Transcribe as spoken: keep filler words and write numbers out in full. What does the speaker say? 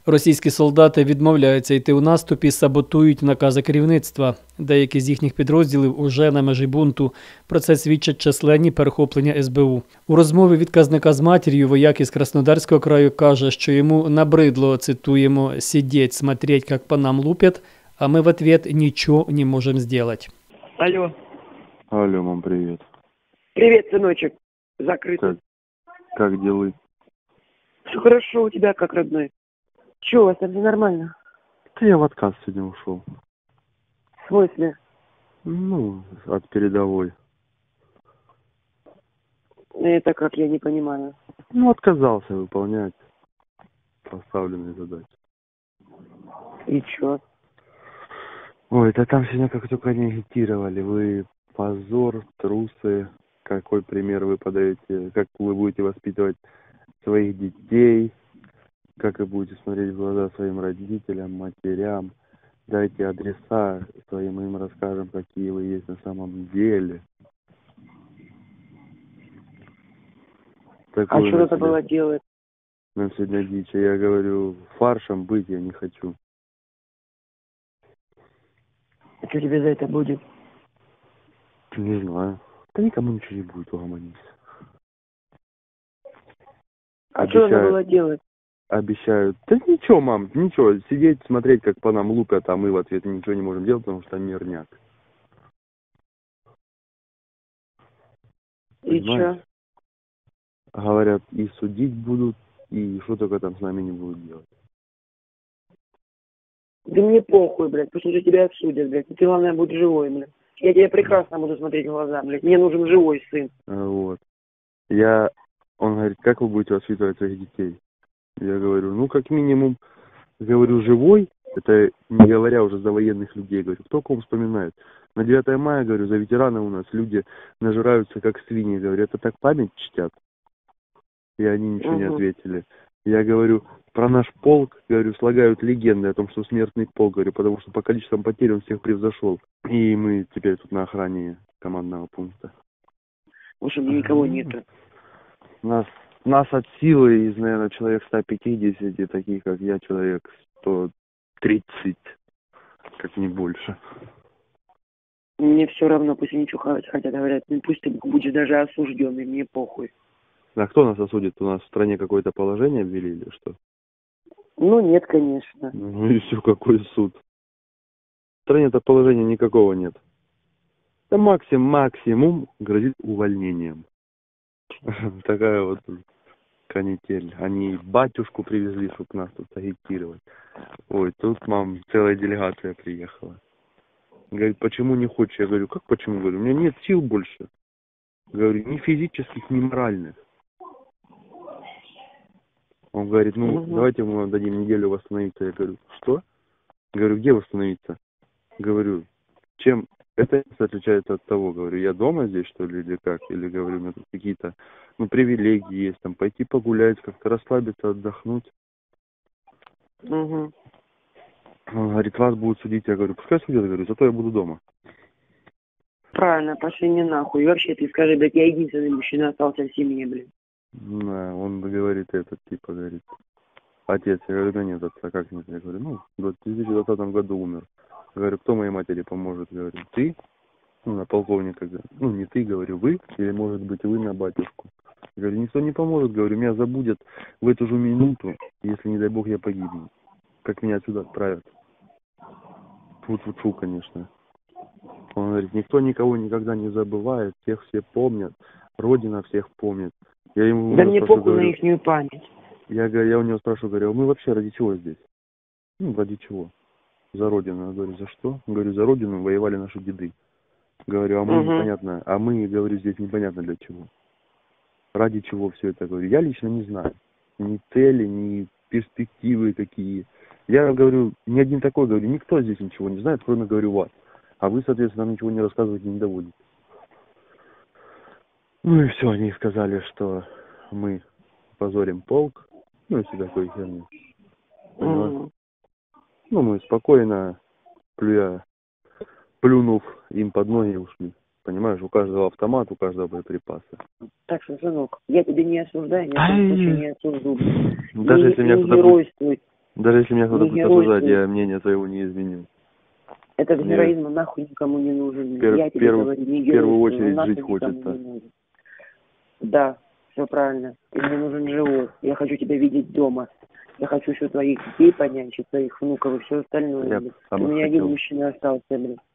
Російські солдати відмовляються йти у наступ і саботують накази керівництва. Деякі з їхніх підрозділів уже на межі бунту. Про це свідчать численні перехоплення ес бе у. У розмові відказника з матір'ю вояк із Краснодарського краю каже, що йому набридло, цитуємо, «сидеть, смотреть, как по нам лупят, а мы в ответ ничего не можем сделать». Алло. Алло, мам, привет. Привет, сыночек. Закрыто. Как, как дела? Все хорошо у тебя, как родной. Че, у вас там все нормально? Да я в отказ сегодня ушел. В смысле? Ну, от передовой. Это как, я не понимаю. Ну, отказался выполнять поставленные задачи. И чё? Ой, да там сегодня как только не агитировали. Вы позор, трусы. Какой пример вы подаете? Как вы будете воспитывать своих детей? Как вы будете смотреть в глаза своим родителям, матерям? Дайте адреса своим, им расскажем, какие вы есть на самом деле. Такую а что надо было делать? Нам сегодня дичь. Я говорю, фаршем быть я не хочу. А что тебе за это будет? Не знаю. Да никому ничего не будет, угомонись. А обещают, что надо было делать? Обещают. Да ничего, мам, ничего. Сидеть, смотреть, как по нам лупят, а мы в ответ ничего не можем делать, потому что мирняк. И что? Говорят, и судить будут, и что только там с нами не будут делать. Да мне похуй, блядь, пусть уже тебя отсудят, блядь. Ты, главное, будь живой, блядь. Я тебя прекрасно буду смотреть в глаза, блядь. Мне нужен живой сын. Вот. Я... Он говорит, как вы будете воспитывать своих детей? Я говорю, ну, как минимум, говорю, живой, это не говоря уже за военных людей, говорю, кто кого вспоминает. На девятое мая, говорю, за ветеранов у нас люди нажираются, как свиньи, говорю, это так память чтят. И они ничего угу. не ответили. Я говорю, про наш полк, говорю, слагают легенды о том, что смертный полк, говорю, потому что по количествам потерь он всех превзошел. И мы теперь тут на охране командного пункта. Уж никого нет. Нас, нас от силы из, наверное, человек сто пятьдесят, таких как я, человек сто тридцать, как не больше. Мне все равно, пусть они что хотят, говорят, пусть ты будешь даже осужденный, мне похуй. А кто нас осудит? У нас в стране какое-то положение ввели или что? Ну, нет, конечно. Ну и все, какой суд? В стране-то положения никакого нет. Да максимум, максимум грозит увольнением. Такая вот канитель. Они батюшку привезли, чтобы нас тут агитировать. Ой, тут, мам, целая делегация приехала. Говорит, почему не хочешь? Я говорю, как почему? Говорю, у меня нет сил больше. Говорю, ни физических, ни моральных. Он говорит, ну, угу. давайте мы вам дадим неделю восстановиться. Я говорю, что? Говорю, где восстановиться? Говорю, чем это отличается от того? Говорю, я дома здесь, что ли, или как? Или, говорю, у меня тут какие-то, ну, привилегии есть, там, пойти погулять, как-то расслабиться, отдохнуть. Угу. Он говорит, вас будут судить. Я говорю, пускай судят, говорю, зато я буду дома. Правильно, пошли не нахуй. И вообще, ты скажи, блядь, я единственный мужчина остался в семье, блин. Да, он говорит, этот, типа, говорит, отец. Я говорю, да нет, отца, как нет? Я говорю, ну, в две тысячи двадцатом году умер. Я говорю, кто моей матери поможет? Я говорю, ты? Ну, на полковника, ну, не ты, говорю, вы, или, может быть, вы на батюшку. Я говорю, никто не поможет, говорю, меня забудет в эту же минуту, если, не дай бог, я погибну. Как меня отсюда отправят. Фу-фу-фу, конечно. Он говорит, никто никого никогда не забывает, всех все помнят, Родина всех помнит. Я ему да мне спрашиваю, похуй говорю, на ихнюю память. Я, я у него спрашиваю, говорю, а мы вообще ради чего здесь? Ну, ради чего? За Родину. Я говорю, за что? Говорю, за Родину воевали наши деды. Говорю, а мы угу. непонятно, а мы, говорю, здесь непонятно для чего. Ради чего все это, говорю. Я лично не знаю. Ни цели, ни перспективы какие. Я говорю, ни один такой, говорю, никто здесь ничего не знает, кроме, говорю, вас. А вы, соответственно, нам ничего не рассказываете, не доводите. Ну и все, они сказали, что мы позорим полк. Ну, если такой херни. Mm. Ну, мы спокойно, плюя, плюнув им под ноги, ушли. Понимаешь, у каждого автомат, у каждого боеприпасы. Так что, сынок, я тебя не осуждаю, я тебя не осужду. Даже не, если меня не кто-то геройствуй. Даже если меня кто-то Не будет герой осуждать, ты. я мнение своего не изменю. Этот Мне героизм нахуй никому не нужен. пер- Я тебе перв- говорю, не в первую герой, очередь нахуй жить никому хочется. не нужен. Да, все правильно. Ты мне нужен живой. Я хочу тебя видеть дома. Я хочу еще твоих детей понянчить, твоих внуков и все остальное. Я блин. сам У их меня один хотел. мужчина остался, блин.